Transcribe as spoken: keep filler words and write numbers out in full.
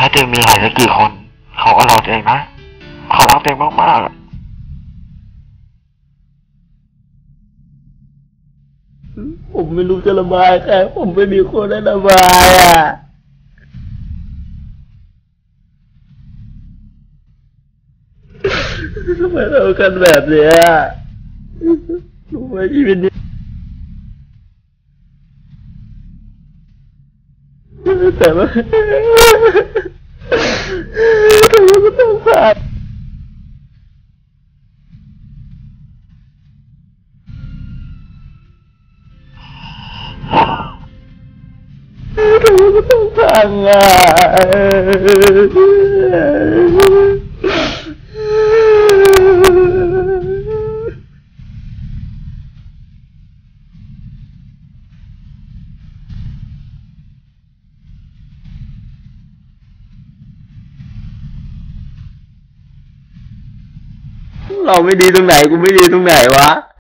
ตัวเองมีใครสักกี่คนเขาก็รอตัวเองนะเขารักตัวเองมากๆอะผมไม่รู้จะระบายใครผมไม่มีคนให้ระบายอ่ะทำไมเรากันแบบเนี้ยรู้ไหมชีวิตนี้แต่ว่าแต่ว่าก็ต้องผ่านแต่ว่าก็ต้องพังอ่ะเราไม่ดีตรงไหนกูไม่ดีตรงไหนวะ